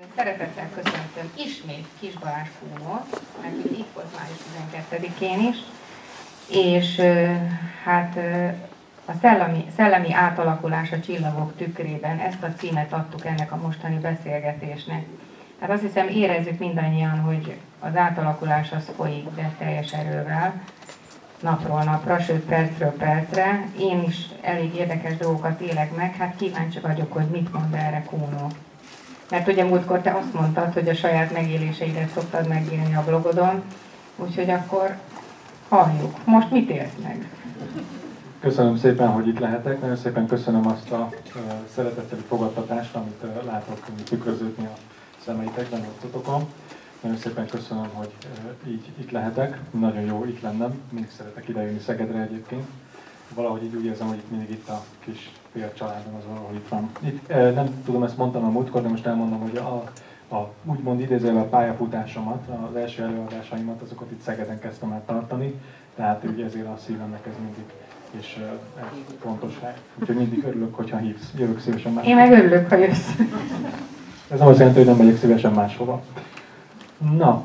Szeretettel köszöntöm ismét Kis Balázs Kúnót, mert ugye itt volt május 12-én is, és hát a szellemi átalakulás a csillagok tükrében, ezt a címet adtuk ennek a mostani beszélgetésnek. Hát azt hiszem érezzük mindannyian, hogy az átalakulás az folyik, de teljes erővel, napról napra, sőt percről percre. Én is elég érdekes dolgokat élek meg, hát kíváncsi vagyok, hogy mit mond erre Kúnó. Mert ugye múltkor te azt mondtad, hogy a saját megéléseidet szoktad megélni a blogodon, úgyhogy akkor halljuk. Most mit élsz meg? Köszönöm szépen, hogy itt lehetek. Nagyon szépen köszönöm azt a szereteteli fogadtatást, amit látok tükröződni a szemeitekben, arcotokon. Nagyon szépen köszönöm, hogy így itt lehetek. Nagyon jó itt lennem. Mindig szeretek idejönni Szegedre egyébként. Valahogy így úgy érzem, hogy itt mindig itt a kis fél családom az valahol itt van. Itt, nem tudom, ezt mondtam a múltkor, de most elmondom, hogy a úgymond idézővel a pályafutásomat, az első előadásaimat, azokat itt Szegeden kezdtem el tartani. Tehát ugye ezért a szívemnek ez mindig és fontos hely. Úgyhogy mindig örülök, hogyha hívsz. Jövök szívesen máshova. Én meg örülök, ha jössz. Ez nem azt jelenti, hogy nem megyek szívesen máshova. Na,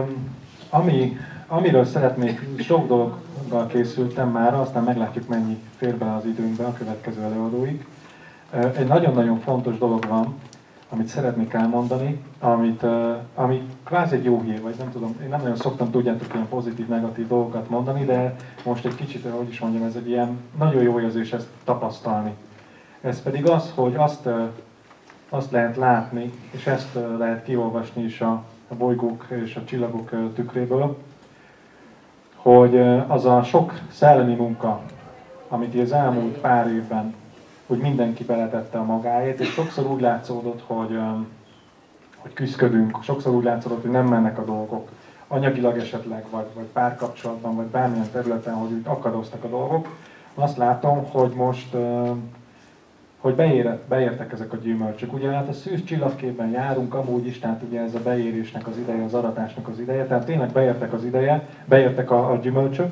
amiről szeretnék, sok dologgal készültem már, aztán meglátjuk, mennyi fér bele az időnkbe a következő előadóig. Egy nagyon-nagyon fontos dolog van, amit szeretnék elmondani, ami kvázi egy jó hír, vagy nem tudom, én nem nagyon szoktam, tudjátok, ilyen pozitív-negatív dolgokat mondani, de most egy kicsit, hogy is mondjam, ez egy ilyen nagyon jó érzés ezt tapasztalni. Ez pedig az, hogy azt lehet látni, és ezt lehet kiolvasni is a bolygók és a csillagok tükréből, hogy az a sok szellemi munka, amit az elmúlt pár évben úgy mindenki beletette a magáét, és sokszor úgy látszódott, hogy küszködünk, sokszor úgy látszódott, hogy nem mennek a dolgok, anyagilag esetleg, vagy párkapcsolatban, vagy bármilyen területen, hogy úgy akadoztak a dolgok. Azt látom, hogy most hogy beértek ezek a gyümölcsök. Ugye hát a szűz csillagképben járunk amúgy is, tehát ugye ez a beérésnek az ideje, az aratásnak az ideje, tehát tényleg beértek a gyümölcsök.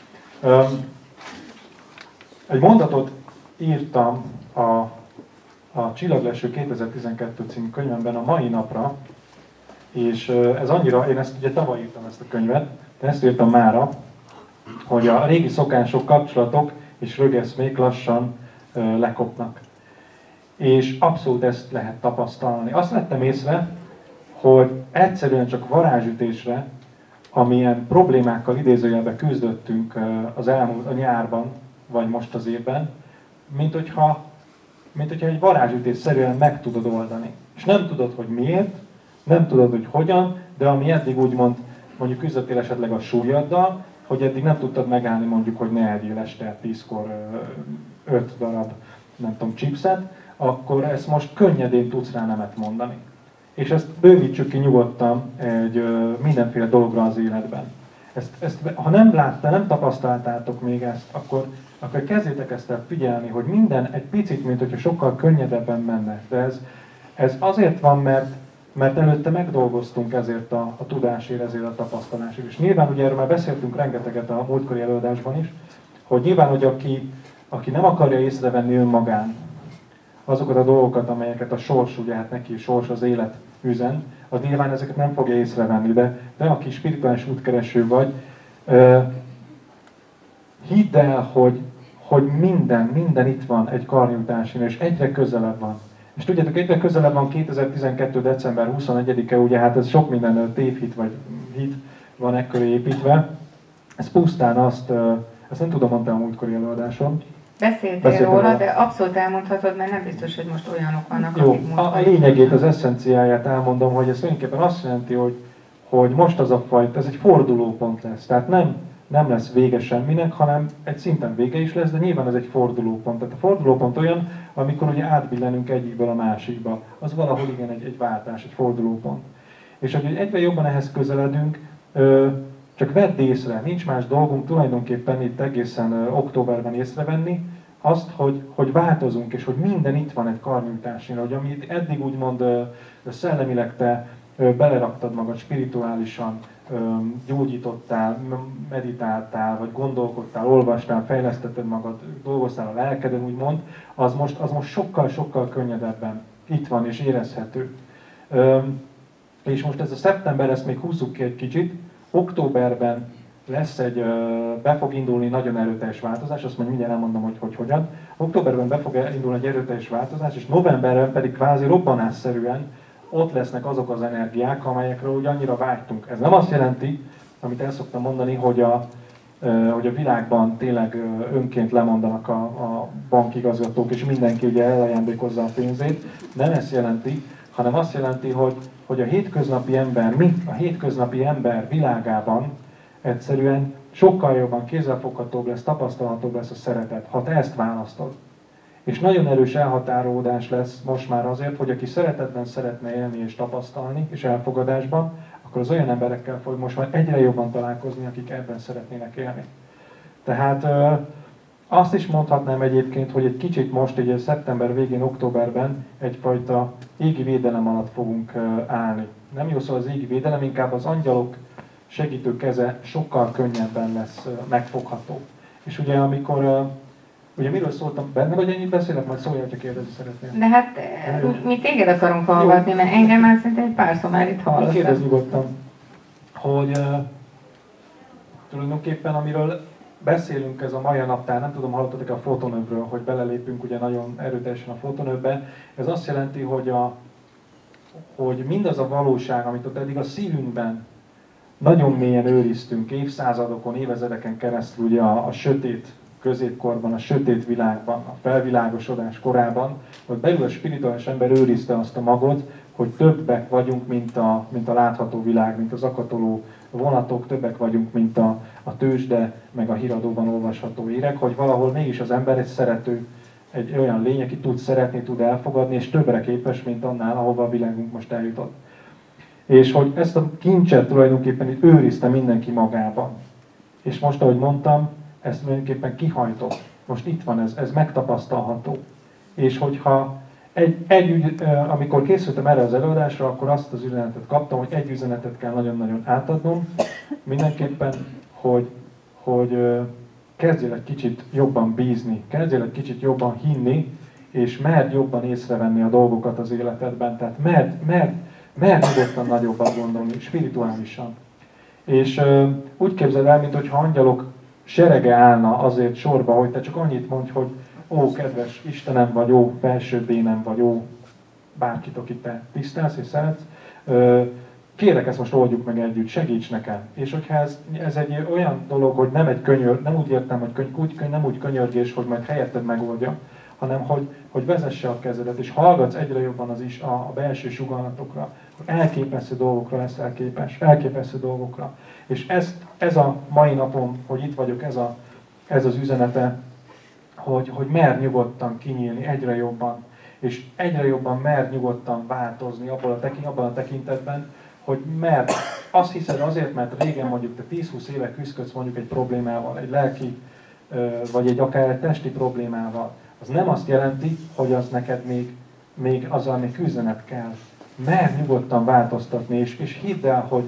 Egy mondatot írtam a Csillagleső 2012 című könyvemben a mai napra, és ez annyira, én ezt ugye tavaly írtam ezt a könyvet, de ezt írtam mára, hogy a régi szokások, kapcsolatok és rögeszmék lassan lekopnak. És abszolút ezt lehet tapasztalni. Azt vettem észre, hogy egyszerűen csak varázsütésre, amilyen problémákkal idézőjelben küzdöttünk a nyárban, vagy most az évben, mint hogyha egy varázsütésszerűen meg tudod oldani. És nem tudod, hogy miért, nem tudod, hogy hogyan, de ami eddig úgymond, mondjuk küzdöttél esetleg a súlyaddal, hogy eddig nem tudtad megállni mondjuk, hogy ne egyél este 10-kor 5 darab, nem tudom, chipset, akkor ezt most könnyedén tudsz rá nemet mondani. És ezt bővítsük ki nyugodtan mindenféle dologra az életben. Ha nem tapasztaltátok még ezt, akkor kezdjétek ezt el figyelni, hogy minden egy picit, mint hogyha sokkal könnyedebben menne. De ez azért van, mert előtte megdolgoztunk ezért a tudásért, ezért a tapasztalásért. És nyilván, ugye erről már beszéltünk rengeteget a múltkori előadásban is, hogy nyilván, hogy aki nem akarja észrevenni önmagán azokat a dolgokat, amelyeket a sors, ugye hát neki sors az élet üzen, az nyilván ezeket nem fogja észrevenni, de aki spirituális útkereső vagy, hidd el, hogy minden itt van egy karnyújtásén, és egyre közelebb van. És tudjátok, egyre közelebb van 2012. december 21-e, ugye hát ez sok minden tévhit vagy hit van ekkor építve. Ez pusztán ezt nem tudom, mondtam a múltkori előadáson. Beszéltél róla, de abszolút elmondhatod, mert nem biztos, hogy most olyanok vannak, jó, akik a lényegét, az eszenciáját elmondom, hogy ez tulajdonképpen azt jelenti, hogy most az a fajta, ez egy fordulópont lesz. Tehát nem lesz vége semminek, hanem egy szinten vége is lesz, de nyilván ez egy fordulópont. Tehát a fordulópont olyan, amikor ugye átbillenünk egyikből a másikba. Az valahol igen egy váltás, egy fordulópont. És hogy egyre jobban ehhez közeledünk, csak vedd észre, nincs más dolgunk tulajdonképpen itt egészen októberben észrevenni, azt, hogy változunk, és hogy minden itt van egy karnyújtásén, hogy amit eddig úgymond szellemileg te beleraktad magad spirituálisan, gyógyítottál, meditáltál, vagy gondolkodtál, olvastál, fejlesztetted magad, dolgoztál a lelkeden, úgymond, az most sokkal-sokkal könnyedebben itt van és érezhető. És most ez a szeptember, ezt még húzzuk ki egy kicsit, októberben lesz be fog indulni nagyon erőteljes változás, azt majd mindjárt elmondom, hogy hogyan. Októberben be fog indulni egy erőteljes változás, és novemberben pedig kvázi robbanásszerűen ott lesznek azok az energiák, amelyekről úgy annyira vágytunk. Ez nem azt jelenti, amit el szoktam mondani, hogy a világban tényleg önként lemondanak a bankigazgatók, és mindenki ugye elajándékozza a pénzét. Nem ezt jelenti, hanem azt jelenti, hogy a hétköznapi ember, a hétköznapi ember világában egyszerűen sokkal jobban kézzelfoghatóbb lesz, tapasztalhatóbb lesz a szeretet, ha te ezt választod. És nagyon erős elhatárolódás lesz most már azért, hogy aki szeretetben szeretne élni és tapasztalni, és elfogadásban, akkor az olyan emberekkel fog most már egyre jobban találkozni, akik ebben szeretnének élni. Tehát azt is mondhatnám egyébként, hogy egy kicsit most, egy szeptember végén, októberben egyfajta égi védelem alatt fogunk állni. Nem jó szó az égi védelem, inkább az angyalok segítő keze sokkal könnyebben lesz megfogható. És ugye amikor, ugye miről szóltam benne, vagy ennyit beszélek, majd szólj, ha kérdezni szeretnél. De hát mi téged akarunk hallgatni, mert engem már szerintem egy párszor már itt hallottam. Kérdezz nyugodtan, hogy tulajdonképpen amiről beszélünk ez a mai naptár, nem tudom, hallottatok a fotonövről, hogy belelépünk ugye nagyon erőteljesen a fotonövbe. Ez azt jelenti, hogy mindaz a valóság, amit ott eddig a szívünkben nagyon mélyen őriztünk évszázadokon, évezredeken keresztül ugye a sötét középkorban, a sötét világban, a felvilágosodás korában, hogy belül a spirituális ember őrizte azt a magot, hogy többek vagyunk, mint a látható világ, mint az akatoló vonatok, többek vagyunk, mint a tőzsde, meg a híradóban olvasható írek, hogy valahol mégis az ember egy szerető, egy olyan lény, aki tud szeretni, tud elfogadni, és többre képes, mint annál, ahova a világunk most eljutott. És hogy ezt a kincset tulajdonképpen itt őrizte mindenki magában. És most, ahogy mondtam, ezt tulajdonképpen kihajtott. Most itt van ez megtapasztalható. És hogyha amikor készültem erre az előadásra, akkor azt az üzenetet kaptam, hogy egy üzenetet kell nagyon-nagyon átadnom. Mindenképpen, hogy kezdjél egy kicsit jobban bízni, kezdjél egy kicsit jobban hinni, és merd jobban észrevenni a dolgokat az életedben. Tehát merd nyugodtan nagyobbat gondolni, spirituálisan. És úgy képzeld el, mintha angyalok serege állna azért sorba, hogy te csak annyit mondj, hogy ó, kedves Istenem, vagy ó, felsőbb énem, vagy ó, bárkit, akit te tisztelsz és szeretsz, kérlek, ezt most oldjuk meg együtt, segíts nekem. És hogyha ez egy olyan dolog, hogy nem egy nem úgy értem, hogy nem úgy könyörgés, hogy majd helyetted megoldja, hanem hogy vezesse a kezedet, és hallgatsz egyre jobban a belső sugallatokra, hogy elképesztő dolgokra leszel képes, elképesztő dolgokra. És ez a mai napon, hogy itt vagyok, ez az üzenete, hogy mer nyugodtan kinyílni egyre jobban, és egyre jobban mer nyugodtan változni abban a tekintetben, hogy mert azt hiszed azért, mert régen mondjuk te 10-20 éve küzdködsz mondjuk egy problémával, egy lelki, vagy akár egy testi problémával, az nem azt jelenti, hogy az neked még azzal még küzdened kell. Mer nyugodtan változtatni, és hidd el, hogy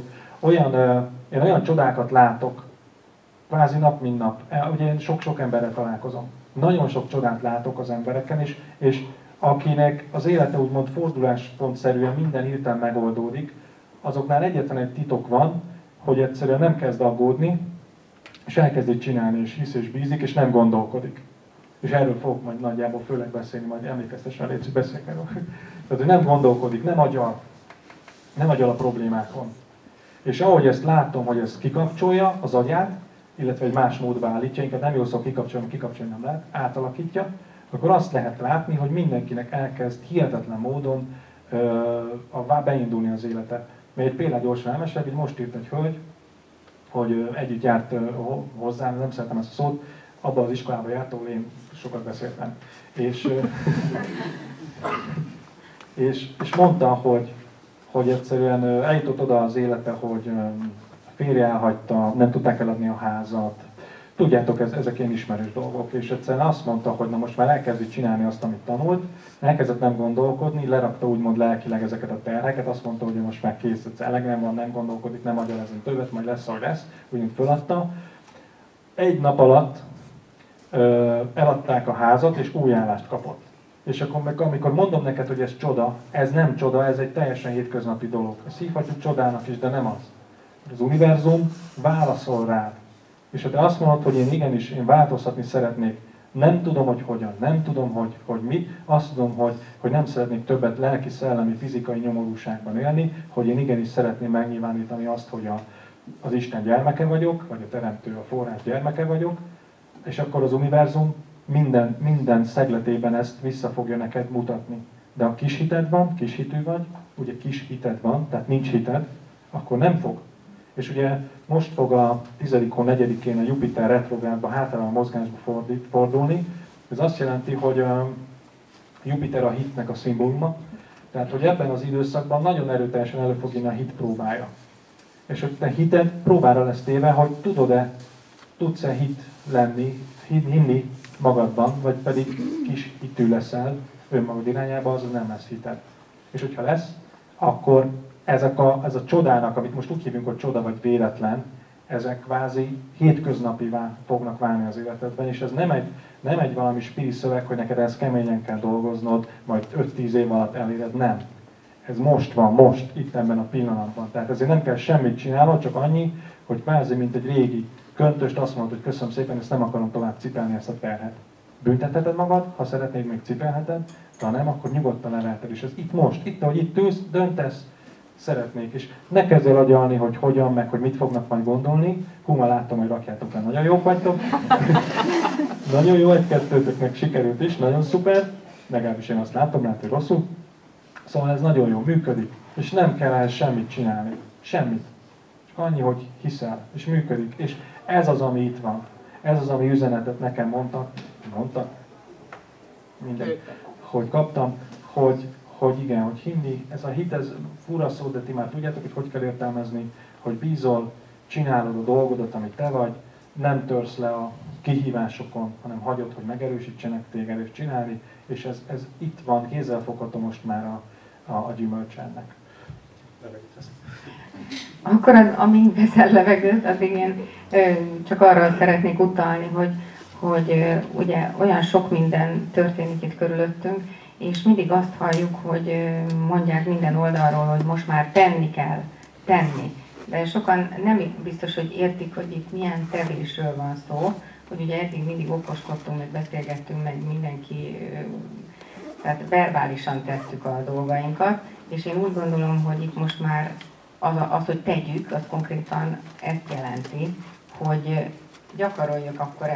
én olyan csodákat látok, kvázi nap mint nap. Ugye én sok-sok emberrel találkozom. Nagyon sok csodát látok az embereken, és akinek az élete úgymond forduláspontszerűen minden hirtelen megoldódik, azoknál egyetlen egy titok van, hogy egyszerűen nem kezd aggódni, és elkezdi csinálni, és hisz és bízik, és nem gondolkodik. És erről fogok majd nagyjából főleg beszélni, majd emlékeztessen, légy, hogy beszéljünk erről. Tehát, hogy nem gondolkodik, nem agyal a problémákon. És ahogy ezt látom, hogy ezt kikapcsolja az agyát, illetve egy más módba állítja, inkább nem jó szó kikapcsolni nem lehet, átalakítja, akkor azt lehet látni, hogy mindenkinek elkezd hihetetlen módon beindulni az élete. Még egy példát gyorsan elmesélek, hogy most írt egy hölgy, hogy együtt járt hozzám, nem szeretem ezt a szót, abban az iskolában járt, ahol én sokat beszéltem. És mondta, hogy egyszerűen eljutott oda az élete, hogy férje elhagyta, nem tudták eladni a házat. Tudjátok, ezek ilyen ismerős dolgok. És egyszerűen azt mondta, hogy na most már elkezdi csinálni azt, amit tanult, elkezdett nem gondolkodni, lerakta úgymond lelkileg ezeket a terheket, azt mondta, hogy most már kész, elegem van, nem gondolkodik, nem agyal ezen többet, majd lesz, ahogy lesz, úgymond föladta. Egy nap alatt eladták a házat, és új állást kapott. És akkor meg, amikor mondom neked, hogy ez csoda, ez nem csoda, ez egy teljesen hétköznapi dolog. Ezt hívhatjuk csodának is, de nem az. Az univerzum válaszol rád. És ha te azt mondod, hogy én igenis, én változtatni szeretnék, nem tudom, hogy hogyan, nem tudom, hogy mi, azt tudom, hogy nem szeretnék többet lelki, szellemi, fizikai nyomorúságban élni, hogy én igenis szeretném megnyilvánítani azt, hogy az Isten gyermeke vagyok, vagy a Teremtő, a forrás gyermeke vagyok, és akkor az univerzum minden szegletében ezt vissza fogja neked mutatni. De ha kis hited van, kis hitű vagy, ugye kis hited van, tehát nincs hited, akkor nem fog. És ugye most fog a 10. hó 4-én a Jupiter retrográdba hátralévő mozgásba fordulni. Ez azt jelenti, hogy Jupiter a hitnek a szimbóluma, tehát hogy ebben az időszakban nagyon erőteljesen elő fog jönni a hit próbája. És hogy te hited próbára lesz téve, hogy tudsz-e hit lenni, hinni magadban, vagy pedig kis hitű leszel önmagad irányába, az nem lesz hited. És hogyha lesz, akkor ez a csodának, amit most úgy hívunk, hogy csoda vagy véletlen, ezek kvázi hétköznapivá fognak válni az életedben, és ez nem egy valami spiri szöveg, hogy neked ezt keményen kell dolgoznod, majd 5-10 év alatt eléred, nem. Ez most van, most, itt ebben a pillanatban. Tehát ezért nem kell semmit csinálnod, csak annyi, hogy kvázi, mint egy régi köntöst azt mondod, hogy köszönöm szépen, ezt nem akarom tovább cipelni, ezt a terhet. Büntetheted magad, ha szeretnéd, még cipelheted, de ha nem, akkor nyugodtan leveheted. És ez itt most, itt, ahogy itt ülsz, döntesz, szeretnék. És ne kezdj el agyalni, hogy hogyan, meg hogy mit fognak majd gondolni. Hú, már láttam, hogy rakjátok le, nagyon jók vagytok. Nagyon jó, egy-kettőtöknek sikerült is, nagyon szuper. Legalábbis én azt látom, lehet, hogy rosszul. Szóval ez nagyon jó, működik. És nem kell ehhez semmit csinálni. Semmit. Csak annyi, hogy hiszel, és működik. És ez az, ami itt van. Ez az, ami üzenetet nekem mondtak, mindegy, hogy kaptam, hogy igen, hogy hinni, ez a hit, ez fura szó, de ti már tudjátok, hogy kell értelmezni, hogy bízol, csinálod a dolgodat, amit te vagy, nem törsz le a kihívásokon, hanem hagyod, hogy megerősítsenek téged és csinálni, és ez itt van, kézzelfogható most már a gyümölcs ennek. Akkor amíg veszel levegőt, addig én csak arra szeretnék utalni, hogy ugye olyan sok minden történik itt körülöttünk, és mindig azt halljuk, hogy mondják minden oldalról, hogy most már tenni kell, tenni. De sokan nem biztos, hogy értik, hogy itt milyen tevésről van szó, hogy ugye eddig mindig okoskodtunk, meg beszélgettünk, meg mindenki, tehát verbálisan tettük a dolgainkat, és én úgy gondolom, hogy itt most már az, hogy tegyük, az konkrétan ezt jelenti, hogy gyakoroljuk akkor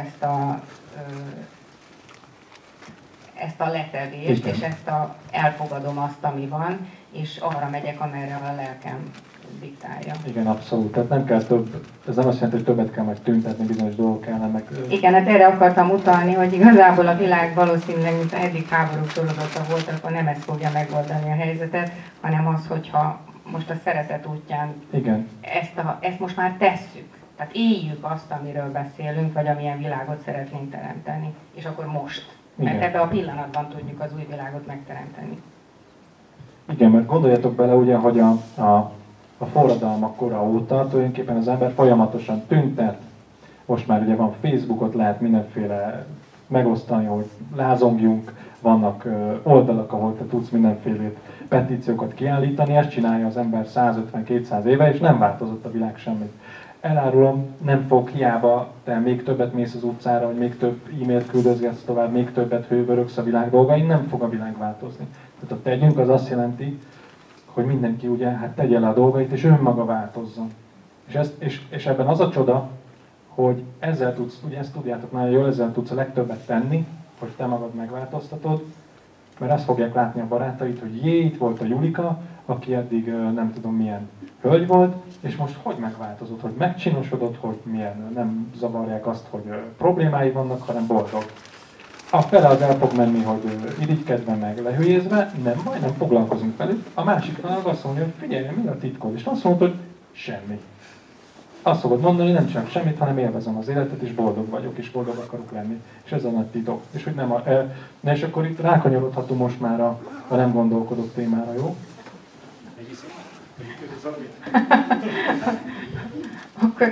ezt a letevést, és elfogadom azt, ami van, és arra megyek, amerre a lelkem diktálja. Igen, abszolút. Tehát nem kell több, ez nem azt jelenti, hogy többet kell majd tüntetni bizonyos dolgok ellen, meg... Igen, hát erre akartam utalni, hogy igazából a világ valószínűleg, mint eddig háborús sorozata volt, akkor nem ez fogja megoldani a helyzetet, hanem az, hogyha most a szeretet útján igen. Ezt most már tesszük. Tehát éljük azt, amiről beszélünk, vagy amilyen világot szeretnénk teremteni. És akkor most. Mert igen. ebben a pillanatban tudjuk az új világot megteremteni. Igen, mert gondoljatok bele ugye, hogy a forradalmak kora óta tulajdonképpen az ember folyamatosan tüntet. Most már ugye van Facebookot, lehet mindenféle megosztani, hogy lázongjunk, vannak oldalak, ahol te tudsz mindenfélét petíciókat kiállítani, ezt csinálja az ember 150-200 éve, és nem változott a világ semmit. Elárulom, nem fog, hiába te még többet mész az utcára, vagy még több e-mailt küldözgetsz tovább, még többet hőbörögsz a világ dolgain, nem fog a világ változni. Tehát a tegyünk az azt jelenti, hogy mindenki ugye hát tegye le a dolgait, és önmaga változzon. És ebben az a csoda, hogy ezzel tudsz, ugye ezt tudjátok nagyon jól, ezzel tudsz a legtöbbet tenni, hogy te magad megváltoztatod, mert azt fogják látni a barátaid, hogy jé, itt volt a Julika, aki eddig nem tudom milyen hölgy volt, és most hogy megváltozott, hogy megcsinosodott, hogy milyen, nem zavarják azt, hogy problémái vannak, hanem boldog. A fele az el fog menni, hogy irigykedve meg lehülyézve, nem baj, nem foglalkozunk velük. A másik fele azt mondja, hogy figyelj, mi a titkod? És azt mondod, hogy semmi. Azt fogod mondani, hogy nem csinálok semmit, hanem élvezem az életet, és boldog vagyok, és boldog akarok lenni. És ez a nagy titok. És hogy nem és akkor itt rákanyarodhatunk most már a nem gondolkodott témára, jó? Akkor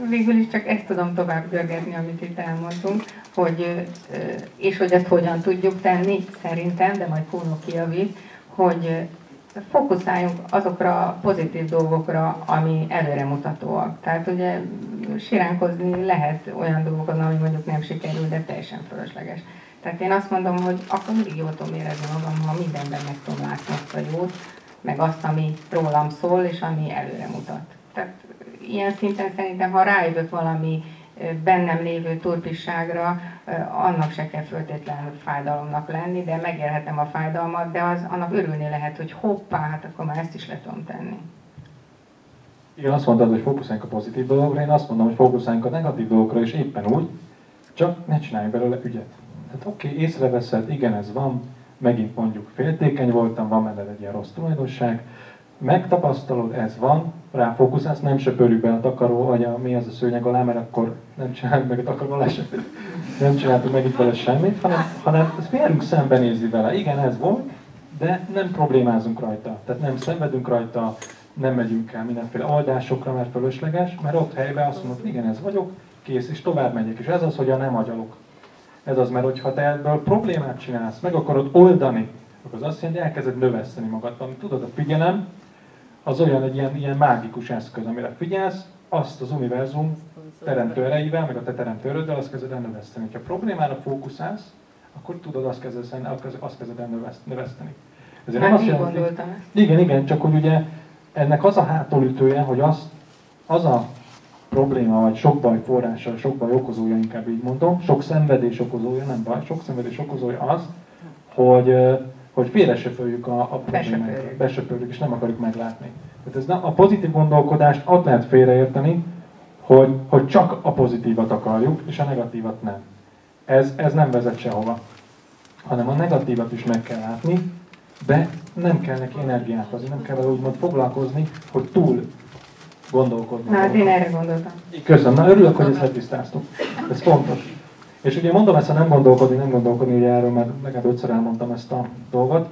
végül is csak ezt tudom tovább görgetni, amit itt elmondtunk, hogy, és hogy ezt hogyan tudjuk tenni, szerintem, de majd Kuno kijavít, hogy fókuszáljunk azokra a pozitív dolgokra, ami előremutatóak. Tehát ugye siránkozni lehet olyan dolgokon, ami mondjuk nem sikerül, de teljesen fölösleges. Tehát én azt mondom, hogy akkor mindig jól tudom érezni magam, ha mindenben meg tudom látni azt a jót, meg azt, ami rólam szól, és ami előre mutat. Tehát ilyen szinten szerintem, ha rájövök valami bennem lévő turpisságra, annak se kell föltétlenül fájdalomnak lenni, de megélhetem a fájdalmat, de annak örülni lehet, hogy hoppá, hát akkor már ezt is le tudom tenni. Igen, azt mondtad, hogy fókuszáljunk a pozitív dolgokra, én azt mondom, hogy fókuszáljunk a negatív dolgokra is éppen úgy, csak ne csinálj belőle ügyet. Tehát oké, észreveszed, igen, ez van, megint mondjuk féltékeny voltam, van mellett egy ilyen rossz tulajdonság, megtapasztalod, ez van, rá fókuszálsz, nem söpörjük be a takaró, vagy mi az a szőnyeg alá, mert akkor nem csináljuk meg a takaró alá semmit, nem csináltuk meg itt vele semmit, hanem ezt merünk szembenézni vele. Igen, ez volt, de nem problémázunk rajta, tehát nem szenvedünk rajta, nem megyünk el mindenféle oldásokra, mert fölösleges, mert ott helyben azt mondod, igen, ez vagyok, kész, és tovább megyek. És ez az, hogy nem agyalok. Ez az, mert hogyha te ebből problémát csinálsz, meg akarod oldani, akkor az azt jelenti, hogy elkezded növeszteni magad. Amit tudod, a figyelem az olyan egy ilyen mágikus eszköz, amire figyelsz, azt az univerzum teremtő erejével, meg a te teremtő erőddel azt kezded el növeszteni. Ha problémára fókuszálsz, akkor tudod, azt kezded el növeszteni. Ezért már nem azt így jelenti, gondoltam. igen, csak hogy ugye ennek az a hátulütője, hogy az a probléma, vagy sok baj forrása, sok baj okozója, inkább így mondom, sok szenvedés okozója, nem baj, sok szenvedés okozója az, hogy félresöpöljük a problémákat, besöpöljük, és nem akarjuk meglátni. Tehát ez a pozitív gondolkodást ott lehet félreérteni, hogy csak a pozitívat akarjuk, és a negatívat nem. Ez nem vezet sehova, hanem a negatívat is meg kell látni, de nem kell neki energiát adni, nem kell vele úgymond foglalkozni, hogy túl gondolkodni. Na, hát én erre gondoltam. Köszönöm, na örülök, hogy ezt letisztáztuk. Ez fontos. És ugye mondom ezt a nem gondolkodni, ugye erről már legalább 5-szer elmondtam ezt a dolgot.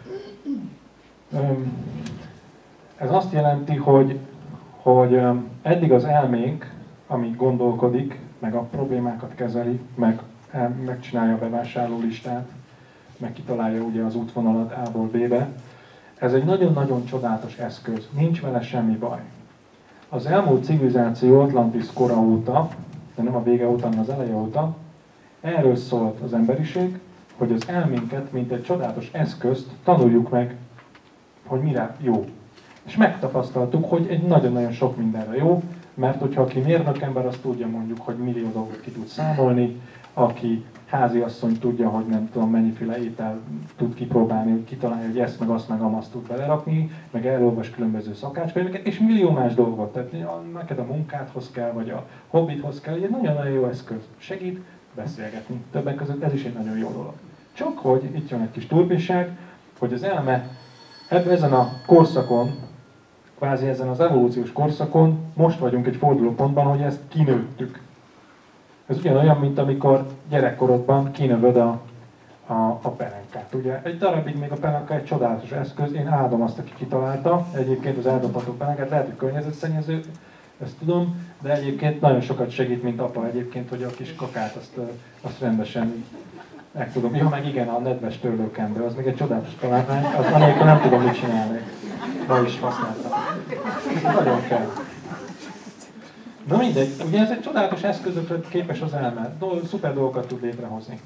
Ez azt jelenti, hogy eddig az elménk, ami gondolkodik, meg a problémákat kezeli, megcsinálja a bevásárlólistát, meg kitalálja ugye az útvonalat A-ból B-be. Ez egy nagyon-nagyon csodálatos eszköz, nincs vele semmi baj. Az elmúlt civilizáció Atlantis kora óta, de nem a vége óta, hanem az eleje óta, erről szólt az emberiség, hogy az elménket, mint egy csodálatos eszközt tanuljuk meg, hogy mire jó. És megtapasztaltuk, hogy egy nagyon-nagyon sok mindenre jó, mert hogyha aki mérnökember, az tudja mondjuk, hogy millió dolgot ki tud számolni, aki háziasszony tudja, hogy nem tudom mennyiféle étel tud kipróbálni, hogy kitalálja, hogy ezt meg azt meg amazt tud belerakni, meg elolvas különböző szakácskönyveket, és millió más dolgot. Tehát neked a munkádhoz kell, vagy a hobbithoz kell, egy nagyon-nagyon jó eszköz. Segít beszélgetni. Többek között ez is egy nagyon jó dolog. Csak hogy itt jön egy kis turpisság, hogy az elme ezen a korszakon, kvázi ezen az evolúciós korszakon most vagyunk egy fordulópontban, hogy ezt kinőttük. Ez ugyanolyan, mint amikor gyerekkorodban kinövöd a pelenkát. Ugye egy darabig még a pelenka egy csodálatos eszköz, én áldom azt, aki kitalálta, egyébként az eldobható pelenkát, lehet, hogy környezetszennyező, ezt tudom, de egyébként nagyon sokat segít, mint apa egyébként, hogy a kis kakát azt rendesen meg tudom. Ja, meg igen, a nedves törlőkendő, az még egy csodálatos találmány, az anélkül nem tudom, mit csinálni. Ma is használtam. Nagyon kell. Na mindegy, ugye ez egy csodálatos eszközökre képes az elme, szuper dolgokat tud létrehozni.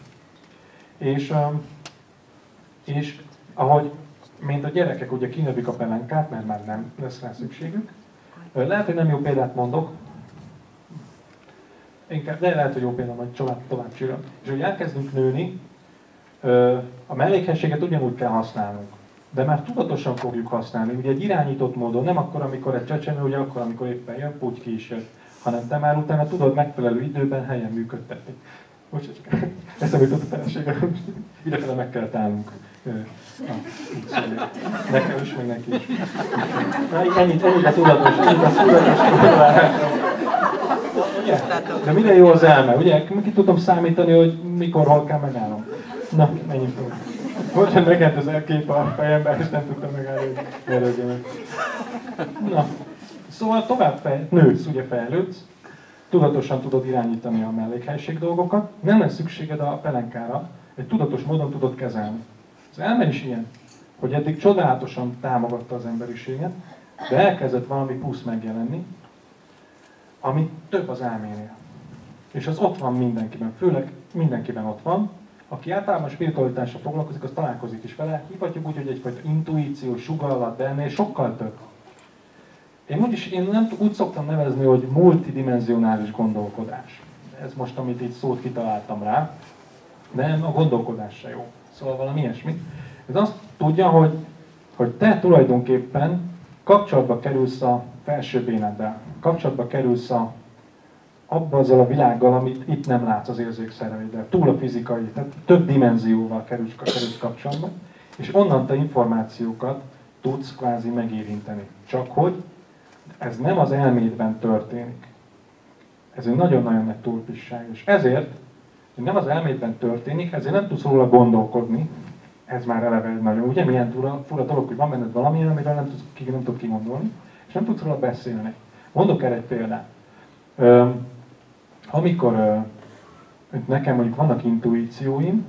És ahogy, mint a gyerekek ugye kinövik a pelenkát, mert már nem lesz rá szükségük, lehet, hogy nem jó példát mondok, de lehet, hogy jó példa, majd tovább csülöm. És hogy elkezdünk nőni, a mellékhességet ugyanúgy kell használnunk. De már tudatosan fogjuk használni, ugye egy irányított módon, nem akkor, amikor egy csecsemő, ugye akkor, amikor éppen jön, Putyki is jön, hanem te már utána tudod megfelelő időben, helyen működtetni. Bocsánat, csak eszembe jutott a feleségem, idefele meg kellett állnunk. Nekem is, meg neki is. Ennyit a tudatos, ugye? De mire jó az elme, ugye? Ki tudom számítani, hogy mikor, hol kell megállnom. Na, menjünk tovább. Bocsánat, megjelent az elkép a fejemben, és nem tudtam megállni, hogy előző meg. Na, szóval tovább nősz, ugye fejlődsz, tudatosan tudod irányítani a mellékhelyiség dolgokat, nem lesz szükséged a pelenkára, egy tudatos módon tudod kezelni. Az elme is ilyen, hogy eddig csodálatosan támogatta az emberiséget, de elkezdett valami plusz megjelenni, ami több az elménél. És az ott van mindenkiben, főleg mindenkiben ott van. Aki általában spiritualitással foglalkozik, az találkozik is vele. Hívhatjuk úgy, hogy egyfajta intuíció, sugallat, de ennél sokkal több. Én nem úgy szoktam nevezni, hogy multidimensionális gondolkodás. Ez most, amit így szót kitaláltam rá, de a gondolkodás se jó. Szóval valami ilyesmi. Ez azt tudja, hogy te tulajdonképpen kapcsolatba kerülsz a felsőbb éneddel. Kapcsolatba kerülsz abba azzal a világgal, amit itt nem látsz az érzékszerveiddel. Túl a fizikai, tehát több dimenzióval kerülsz kapcsolatba, és onnan te információkat tudsz kvázi megérinteni. Csak hogy ez nem az elmédben történik. Ez egy nagyon-nagyon nagy túlpisság. És ezért, hogy nem az elmédben történik, ezért nem tudsz róla gondolkodni. Ez már eleve egy nagyon, ugye milyen fura dolog, hogy van benned valamilyen, amiről nem tudsz kigondolni, és nem tudsz róla beszélni. Mondok erre egy példát. Amikor nekem mondjuk vannak intuícióim,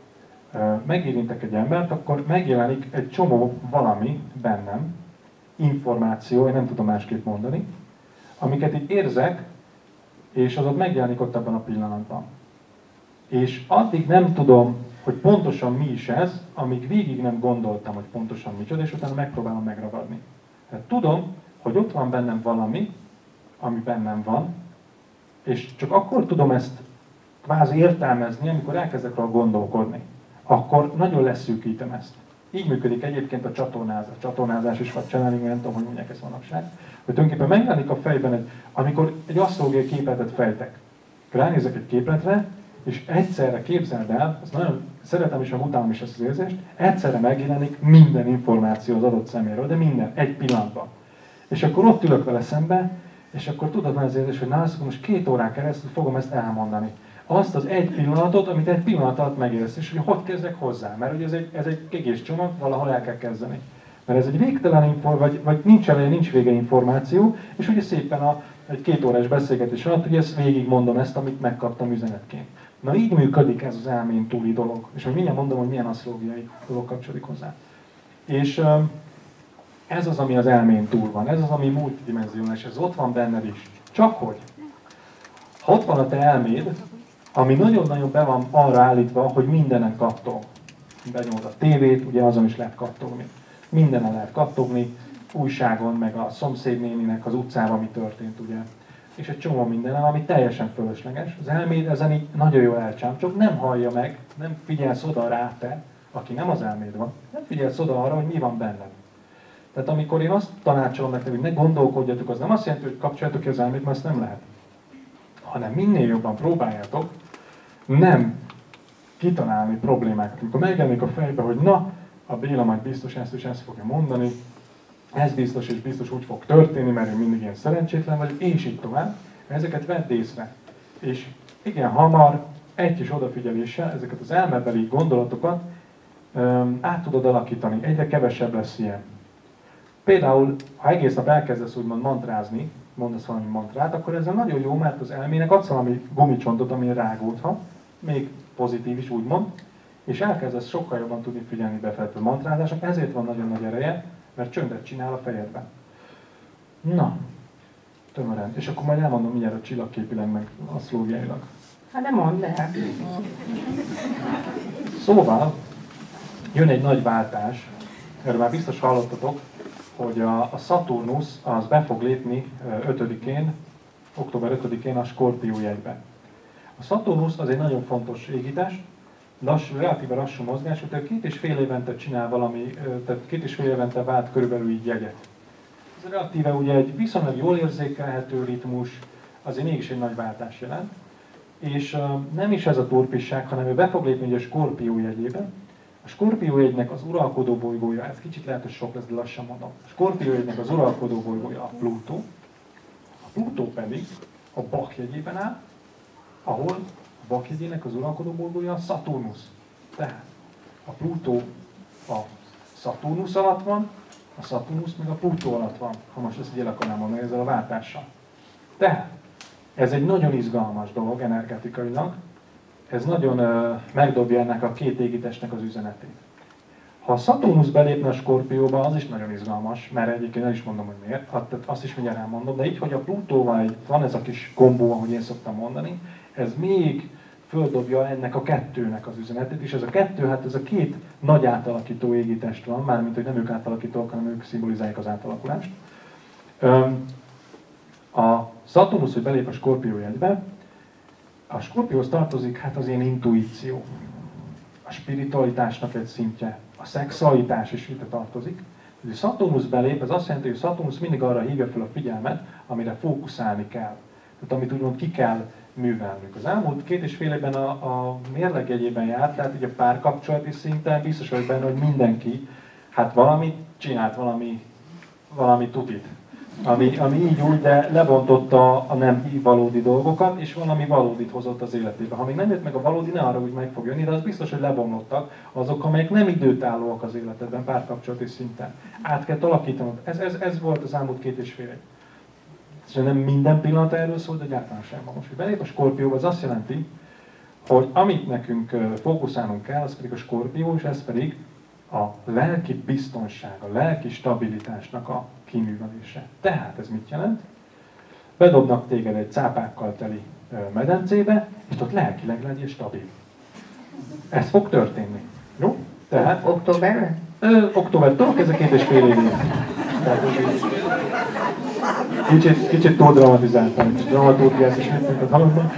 megérintek egy embert, akkor megjelenik egy csomó valami bennem, információ, én nem tudom másképp mondani, amiket így érzek, és az ott megjelenik ott abban a pillanatban. És addig nem tudom, hogy pontosan mi is ez, amíg végig nem gondoltam, hogy pontosan micsoda, és utána megpróbálom megragadni. Tehát tudom, hogy ott van bennem valami, ami bennem van, és csak akkor tudom ezt kvázi értelmezni, amikor elkezdek róla gondolkodni. Akkor nagyon leszűkítem ezt. Így működik egyébként a csatornázás is, vagy channeling, nem tudom, hogy mondják ezt manapság. Hogy tulajdonképpen megjelenik a fejben, amikor egy asztrológiai képletet fejtek. Ránézek egy képletre, és egyszerre képzeld el, azt nagyon szeretem és utálom is ezt az érzést, egyszerre megjelenik minden információ az adott szeméről, de minden, egy pillanatban. És akkor ott ülök vele szembe, és akkor tudod van az érzés, hogy nálasz, most 2 órán keresztül fogom ezt elmondani. Azt az egy pillanatot, amit egy pillanat alatt megérsz, és hogy kezdek hozzá. Mert ugye ez egy egész csomag, valahol el kell kezdeni. Mert ez egy végtelen vagy nincs eleje, nincs vége információ, és ugye szépen egy 2 órás beszélgetés alatt, ugye ezt végig mondom ezt, amit megkaptam üzenetként. Na így működik ez az elmén túli dolog. És hogy mindjárt mondom, hogy milyen asztrológiai dolog kapcsolódik hozzá. És ez az, ami az elmén túl van, ez az, ami multidimensionális, ez ott van benned is. Csak hogy, ha ott van a te elméd, ami nagyon-nagyon be van arra állítva, hogy mindenen kattog. Benyomod a tévét, ugye azon is lehet kattogni. Mindenen lehet kattogni, újságon, meg a szomszédnéninek az utcában mi történt, ugye. És egy csomó mindenen, ami teljesen fölösleges. Az elméd ezen így nagyon jól elcsámcsog, nem hallja meg, nem figyelsz oda rá te, aki nem az elméd van, nem figyelsz oda arra, hogy mi van benned. Tehát amikor én azt tanácsolom nektek, hogy ne gondolkodjatok, az nem azt jelenti, hogy kapcsoljátok ki az elmét, mert azt nem lehet. Hanem minél jobban próbáljátok nem kitalálni problémákat. Amikor megjelenik a fejbe, hogy na, a Béla majd biztos ezt és ezt fogja mondani, ez biztos és biztos úgy fog történni, mert én mindig ilyen szerencsétlen vagyok, és így tovább. Ezeket vedd észre. És igen, hamar, egy kis odafigyeléssel ezeket az elmebeli gondolatokat át tudod alakítani. Egyre kevesebb lesz ilyen. Például, ha egész nap elkezdesz úgymond mantrázni, mondasz valami mantrát, akkor ezzel nagyon jó, mert az elmének adsz valami gumicsontot, ami rágódhat, még pozitív is úgymond, és elkezdesz sokkal jobban tudni figyelni befelé mantrázásnak, ezért van nagyon nagy ereje, mert csöndet csinál a fejedben. Na, tömören. És akkor majd elmondom mindjárt a csillagképileg, meg asztrológiailag. Hát de mondd el. Szóval, jön egy nagy váltás, erről már biztos hallottatok, hogy a Szaturnusz az be fog lépni 5-én, október 5-én a Skorpió jegybe. A Szaturnusz az egy nagyon fontos égitest, relatíve lassú mozgás, tehát 2,5 évente csinál valami, tehát 2,5 évente vált körülbelül így jegyet. Ez relatíve ugye egy viszonylag jól érzékelhető ritmus, azért mégis egy nagy váltás jelent. És nem is ez a turpisság, hanem ő be fog lépni ugye a Skorpió jegyében. A Skorpió jegynek az uralkodó bolygója, ez kicsit lehet, hogy sok lesz, de lassan mondom. A Skorpió jegynek az uralkodó bolygója a Plutó. A Plutó pedig a Bak jegyében áll, ahol a Bak jegyének az uralkodó bolygója a Szaturnusz. Tehát a Plutó a Szaturnusz alatt van, a Szaturnusz meg a Plutó alatt van, ha most ezt így el akarnám mondani ezzel a váltással. Tehát Ez egy nagyon izgalmas dolog energetikailag, ez nagyon megdobja ennek a két égitestnek az üzenetét. Ha a Szaturnusz belépne a Skorpióba, az is nagyon izgalmas, mert egyébként el is mondom, hogy miért, azt is mindjárt elmondom, de így, hogy a Plutóval van ez a kis kombó, ahogy én szoktam mondani, ez még földobja ennek a kettőnek az üzenetét, és ez a kettő, hát ez a két nagy átalakító égitest van, mármint, hogy nem ők átalakítók, hanem ők szimbolizálják az átalakulást. A Szaturnusz, hogy belép a Skorpió jegybe, a Skorpióhoz tartozik hát az én intuíció, a spiritualitásnak egy szintje, a szexualitás is ide tartozik. Ha Szaturnusz belép, ez azt jelenti, hogy Szaturnusz mindig arra hívja fel a figyelmet, amire fókuszálni kell. Tehát amit úgymond ki kell művelnünk. Az elmúlt 2,5 évben a mérleg jegyében járt, tehát így a párkapcsolati szinten biztos vagyok benne, hogy mindenki hát valamit csinált, valami tutit. Ami így úgy, de lebontotta a nem valódi dolgokat, és valami valódit hozott az életébe. Ha még nem jött meg a valódi, ne arra úgy meg fog jönni, de az biztos, hogy lebomlottak azok, amelyek nem időtállóak az életedben, párkapcsolati szinten. Át kell alakítanod. Ez volt az elmúlt 2,5 év. Nem minden pillanat erről szól, de általánosságban most, hogy belép a Skorpióba, az azt jelenti, hogy amit nekünk fókuszálnunk kell, az pedig a Skorpió, és ez pedig a lelki biztonság, a lelki stabilitásnak a kiművelése. Tehát ez mit jelent? Bedobnak téged egy cápákkal teli medencébe, és ott lelkileg legyél stabil. Ez fog történni. Jó? Tehát... Októberben? Októbertől, ez a 2,5 évig. Kicsit túl dramatizáltam, és dramaturgiát is mit hallottam.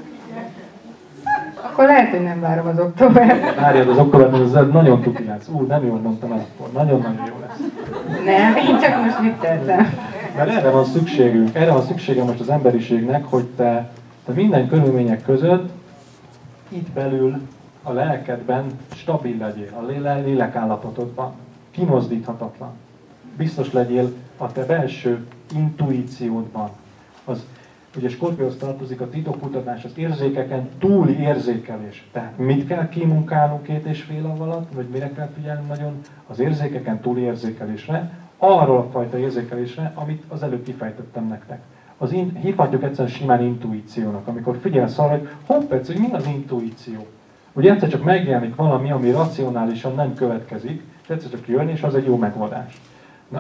Akkor lehet, hogy nem várom az októbert. Várjad az októbert, mert ez nagyon tuti lesz. Nem jól mondtam el akkor. Nagyon-nagyon jó lesz. Nem, én csak most vicceltem. Mert erre van szükségünk. Erre van szüksége most az emberiségnek, hogy te minden körülmények között itt belül a lelkedben stabil legyél, a lélekállapotodban, kimozdíthatatlan. Biztos legyél a te belső intuíciódban. Ugye Skorpióhoz tartozik a titokkutatás, az érzékeken túli érzékelés. Tehát mit kell kimunkálnunk 2,5 év alatt, vagy mire kell figyelni nagyon? Az érzékeken túli érzékelésre, arról a fajta érzékelésre, amit az előbb kifejtettem nektek. Hívhatjuk egyszerűen simán intuíciónak, amikor figyelsz arra, hogy hoppec, hogy mi az intuíció. Ugye egyszer csak megjelenik valami, ami racionálisan nem következik, és egyszer csak jön, és az egy jó megoldás. Na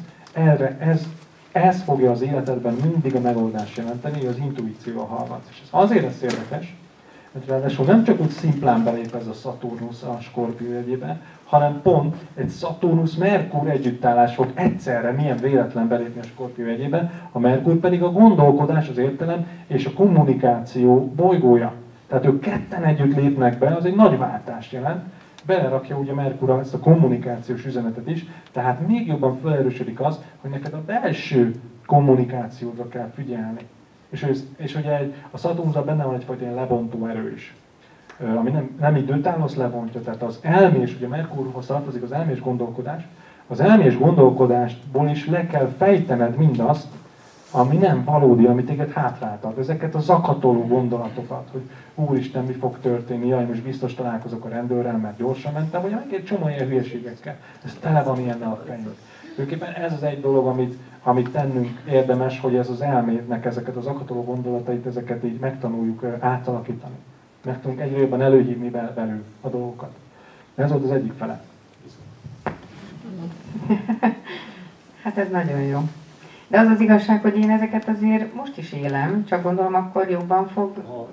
ez fogja az életedben mindig a megoldást jelenteni, hogy az intuícióval hallgatsz. És ez azért lesz érdekes, mert ráadásul nem csak úgy szimplán belép ez a Szaturnusz a Skorpió jegyébe, hanem pont egy Szaturnusz-Merkur együttállás fog egyszerre milyen véletlen belépni a Skorpió jegyébe, a Merkur pedig a gondolkodás, az értelem és a kommunikáció bolygója. Tehát ők ketten együtt lépnek be, az egy nagy váltást jelent, belerakja ugye Merkur ezt a kommunikációs üzenetet is, tehát még jobban felerősödik az, hogy neked a belső kommunikációdra kell figyelni. És ugye a Szaturnuszban benne van egyfajta ilyen lebontó erő is, ami nem időtálló, az lebontja. Tehát az elmés, ugye Merkurhoz tartozik az elmés gondolkodás, az elmés gondolkodásból is le kell fejtened mindazt, ami nem valódi, ami téged hátráltat. Ezeket a zakatoló gondolatokat, hogy úristen, mi fog történni, jaj, most biztos találkozok a rendőrrel, mert gyorsan mentem, vagy meg egy csomó ilyen hülyeségekkel. Ez tele van ilyennel a fejünk. Tulajdonképpen ez az egy dolog, amit tennünk érdemes, hogy ez az elmédnek ezeket az zakatoló gondolatait, ezeket így megtanuljuk átalakítani. Meg tudunk egyre jobban előhívni belül a dolgokat. Ez volt az egyik fele. Hát ez nagyon jó. De az az igazság, hogy én ezeket azért most is élem, csak gondolom akkor jobban fog...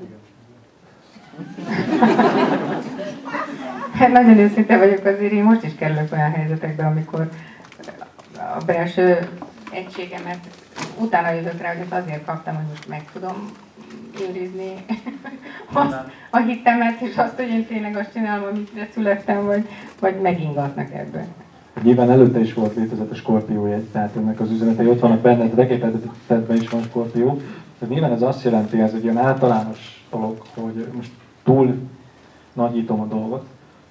Hát nagyon őszinte vagyok, azért én most is kerülök olyan helyzetekbe, amikor a belső egységemet utána jövök rá, hogy ezt azért kaptam, hogy most meg tudom őrizni a hitemet, és azt, hogy én tényleg azt csinálom, amit születtem, vagy megingatnak ebben. Nyilván előtte is volt létezett a Skorpió jegy, tehát ennek az üzenetei ott vannak benned, regépedetben is van Skorpió. Tehát nyilván ez azt jelenti, ez egy ilyen általános dolog, hogy most túl nagyítom a dolgot,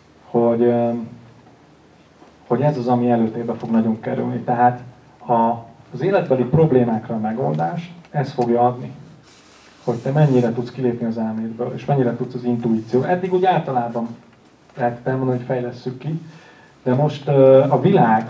hogy ez az, ami előtérbe fog nagyon kerülni. Tehát az életbeli problémákra a megoldás, ez fogja adni. Hogy te mennyire tudsz kilépni az elmédből, és mennyire tudsz az intuíció. Eddig úgy általában lehet elmondani, hogy fejlesszük ki, de most a világ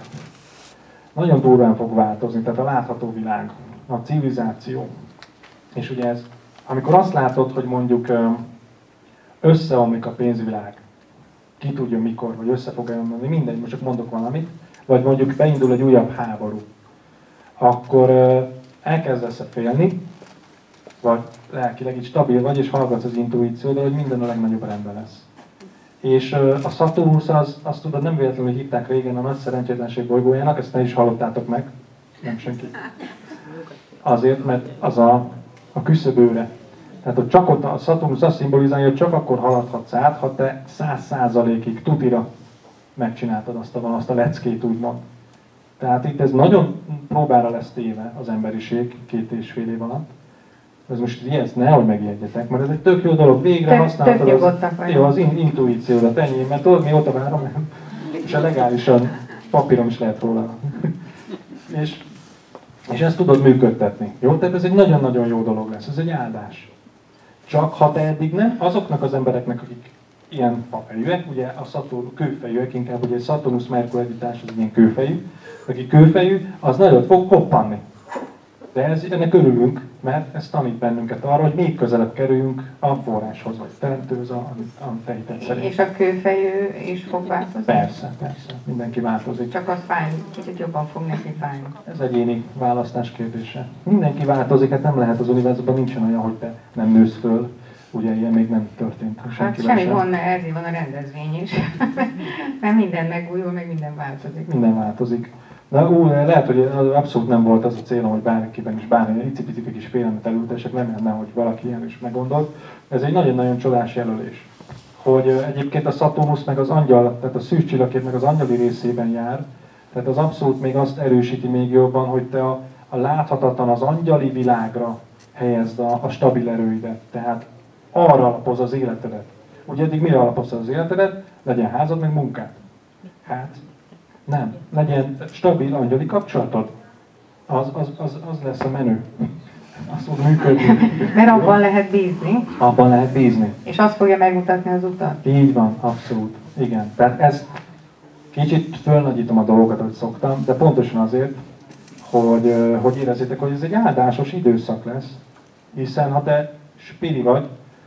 nagyon durván fog változni, tehát a látható világ, a civilizáció. És ugye ez amikor azt látod, hogy mondjuk összeomlik a pénzvilág, ki tudja mikor, vagy össze fog elmondani, mindegy, most csak mondok valamit, vagy mondjuk beindul egy újabb háború, akkor elkezdesz félni, vagy lelkileg így stabil vagy, és hallgatsz az intuíciódra, hogy minden a legnagyobb rendben lesz. És a Szaturnusz, azt tudod, nem véletlenül hívták régen a nagy szerencsétlenség bolygójának, ezt ne is hallottátok meg, nem senki. Azért, mert az a küszöbőre. Tehát hogy csak ott a Szaturnusz azt szimbolizálja, hogy csak akkor haladhatsz át, ha te 100%-ig tutira megcsináltad azt a leckét, úgymond. Tehát itt ez nagyon próbára lesz téve az emberiség 2,5 év alatt. Ez most ezt nehogy megjegyetek, mert ez egy tök jó dolog. Végre használtad az intuíciódat, ennyi, mert tudod, mióta várom, és a legálisan papírom is lehet róla. és ezt tudod működtetni. Jó? Tehát ez egy nagyon-nagyon jó dolog lesz, ez egy áldás. Csak ha te eddig nem, azoknak az embereknek, akik ilyen papejűek, ugye a Szaturn kőfejűek, inkább ugye Szaturnusz-Merkur együttás az ilyen kőfejű, aki kőfejű, az nagyot fog koppanni. De ennek örülünk, mert ez tanít bennünket arra, hogy még közelebb kerüljünk a forráshoz, vagy teremtőhöz, a te hited szerint. És a kőfejű is fog változni? Persze, mindenki változik. Csak az fáj, kicsit jobban fog neki fájni. Ez egyéni választás kérdése. Mindenki változik, hát nem lehet az univerzumban, nincsen olyan, hogy te nem nősz föl. Ugye ilyen még nem történt. Hát semmi gond, mert ezért van a rendezvény is. Mert minden megújul, meg minden változik. Minden változik. De lehet, hogy abszolút nem volt az a célom, hogy bárkiben is bármilyen icipici kis félelmet elültessek, nem lenne, hogy valaki ilyen is meggondolt. Ez egy nagyon-nagyon csodás jelölés. Hogy egyébként a Szaturnusz meg az angyal, tehát a szűz csillagkép meg az angyali részében jár, tehát az abszolút még azt erősíti még jobban, hogy te a láthatatlan, az angyali világra helyezd a stabil erőidet. Tehát arra alapoz az életedet. Ugye eddig mire alapoztad az életedet? Legyen házad, meg munkád. Hát, nem. Legyen stabil angyali kapcsolatod. Az lesz a menő. Az fog működni. Mert abban lehet bízni. Abban lehet bízni. És azt fogja megmutatni az utat. Így van, abszolút. Igen. Tehát ez kicsit fölnagyítom a dolgokat, ahogy szoktam, de pontosan azért, hogy érezzétek, hogy ez egy áldásos időszak lesz. Hiszen ha te spiri vagy,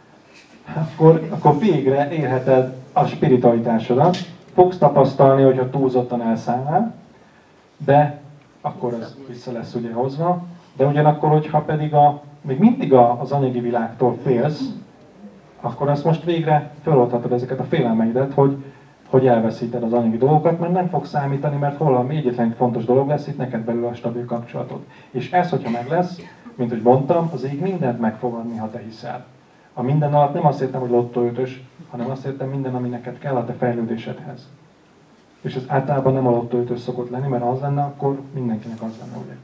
akkor végre érheted a spiritualitásodat. Fogsz tapasztalni, hogyha túlzottan elszállnál, de akkor ez vissza lesz ugye hozva. De ugyanakkor, hogyha pedig még mindig az anyagi világtól félsz, akkor azt most végre feloldhatod ezeket a félelmeidet, hogy elveszíted az anyagi dolgokat, mert nem fog számítani, mert valami egyetlen fontos dolog lesz itt neked belül a stabil kapcsolatod. És ez, hogyha meg lesz, mint hogy mondtam, az ég mindent meg fog adni, ha te hiszel. A minden alatt nem azt értem, hogy lottóötös, hanem azt értem minden, ami neked kell a te fejlődésedhez. És ez általában nem a lottóötös szokott lenni, mert ha az lenne, akkor mindenkinek az lenne, ugye?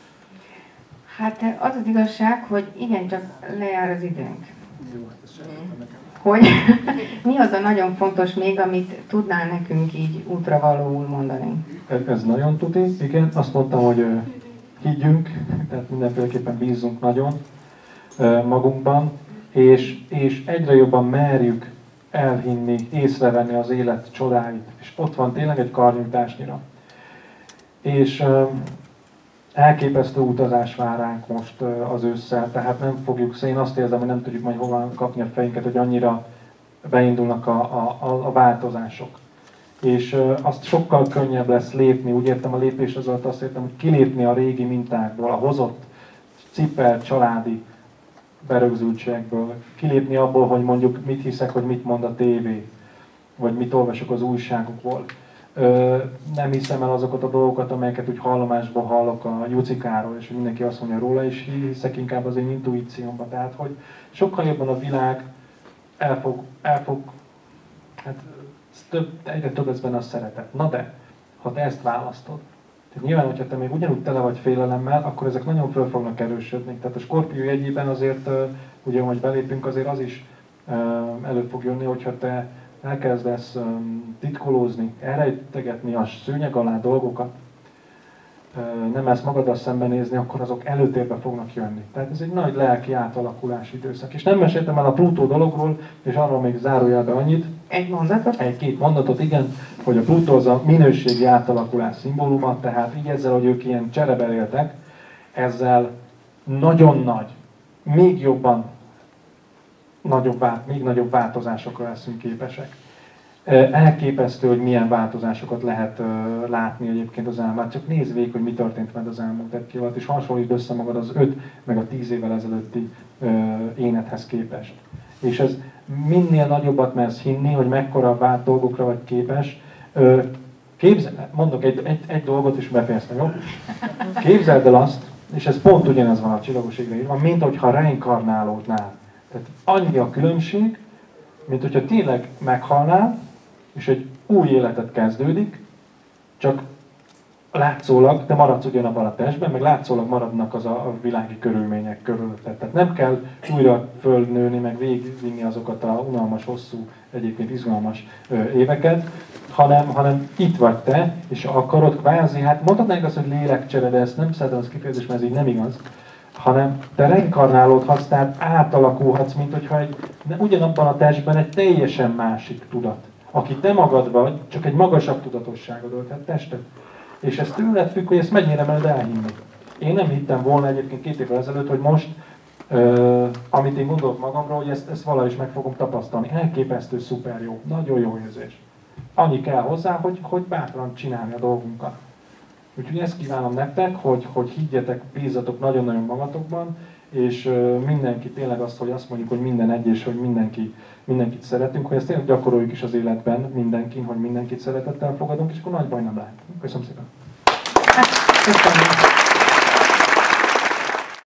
Hát az az igazság, hogy igencsak lejár az időnk. Jó, hát ez segítem nekem. Hogy mi az a nagyon fontos még, amit tudnál nekünk így útravalóul mondani? Ez nagyon tuti, igen. Azt mondtam, hogy higgyünk, tehát mindenféleképpen bízzunk nagyon magunkban, és egyre jobban merjük elhinni, észrevenni az élet csodáit. És ott van tényleg egy karnyújtásnyira. És elképesztő utazás vár ránk most az ősszel, tehát nem fogjuk, én azt érzem, hogy nem tudjuk majd hova kapni a fejünket, hogy annyira beindulnak a változások. És azt sokkal könnyebb lesz lépni, úgy értem a lépés az alatt azt értem, hogy kilépni a régi mintákból, a hozott cipelt családi berögzültségből, kilépni abból, hogy mondjuk mit hiszek, hogy mit mond a tévé, vagy mit olvasok az újságokból. Nem hiszem el azokat a dolgokat, amelyeket úgy hallomásból hallok a Jucikáról, és mindenki azt mondja róla, és hiszek inkább az én intuíciómba. Tehát, hogy sokkal jobban a világ hát egyre több lesz benne a szeretet. Na de, ha te ezt választod, tehát nyilván, hogyha te még ugyanúgy tele vagy félelemmel, akkor ezek nagyon föl fognak erősödni. Tehát a Skorpió jegyében azért, ugye, hogy belépünk, azért az is elő fog jönni, hogyha te elkezdesz titkolózni, elrejtegetni a szőnyeg alá dolgokat, nem ezt magaddal szembenézni, akkor azok előtérbe fognak jönni. Tehát ez egy nagy lelki átalakulási időszak. És nem meséltem el a Plutó dologról, és arról még zárójelbe annyit. Egy mondatot? Egy-két mondatot, igen, hogy a Plutó az a minőségi átalakulás szimbóluma, tehát így ezzel, hogy ők ilyen csereberéltek, ezzel nagyon nagy, még jobban még nagyobb változásokra leszünk képesek. Elképesztő, hogy milyen változásokat lehet látni egyébként az elmúlt. Csak nézd végig, hogy mi történt meg az elmúlt egy alatt, és hasonlítsd össze magad az 5 meg a 10 évvel ezelőtti énedhez képest. És ez minél nagyobbat mersz hinni, hogy mekkora dolgokra vagy képes. Mondok egy dolgot, és befejeztem, jó? Képzeld el azt, és ez pont ugyanez van a Csillagos égre írva, mint hogyha reinkarnálódnál. Tehát annyi a különbség, mint hogyha tényleg meghalnál, és egy új életet kezdődik, csak látszólag, te maradsz ugyanabban a testben, meg látszólag maradnak a világi körülmények körülötted. Tehát nem kell újra fölnőni, meg végigvinni azokat a unalmas, hosszú, egyébként izgalmas éveket, hanem itt vagy te, és akarod kvázi, hát mondhatnánk azt, hogy lélekcsere, de ezt nem szeretem az kifejezés, mert ez így nem igaz, hanem te reinkarnálódhatsz, tehát átalakulhatsz, mint hogyha ugyanabban a testben egy teljesen másik tudat, aki te magad vagy, csak egy magasabb tudatosságod ölthet testet. És ez tőled függ, hogy ezt mennyire mered elhinni. Én nem hittem volna egyébként 2 évvel ezelőtt, hogy most, amit én gondolok magamról, hogy ezt valahogy is meg fogom tapasztalni. Elképesztő, szuper jó, nagyon jó érzés. Annyi kell hozzá, hogy bátran csinálni a dolgunkat. Úgyhogy ezt kívánom nektek, hogy higgyetek, bízzatok nagyon-nagyon magatokban, és mindenki tényleg hogy azt mondjuk, hogy minden egy, és hogy mindenkit szeretünk, hogy ezt tényleg gyakoroljuk is az életben mindenkin, hogy mindenkit szeretettel fogadunk, és akkor nagy baj nem lehet. Köszönöm szépen! Köszönöm.